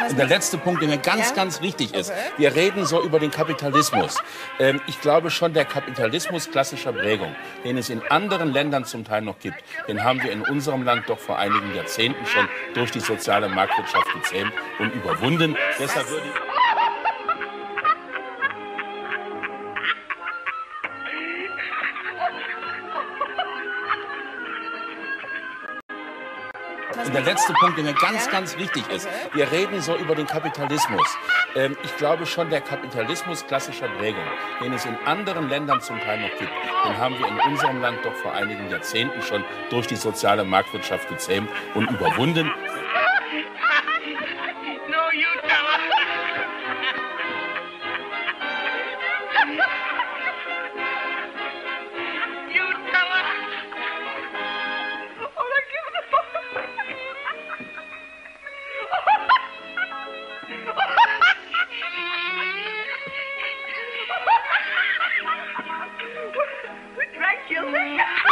Und der letzte Punkt, der mir ganz wichtig ist. Wir reden so über den Kapitalismus. Ich glaube schon, der Kapitalismus klassischer Prägung, den es in anderen Ländern zum Teil noch gibt, den haben wir in unserem Land doch vor einigen Jahrzehnten schon durch die soziale Marktwirtschaft gezähmt und überwunden. Deshalb würde ich Und der letzte Punkt, der mir ganz wichtig ist. Wir reden so über den Kapitalismus. Ich glaube schon, der Kapitalismus klassischer Prägung, den es in anderen Ländern zum Teil noch gibt, den haben wir in unserem Land doch vor einigen Jahrzehnten schon durch die soziale Marktwirtschaft gezähmt und überwunden. Did I kill her?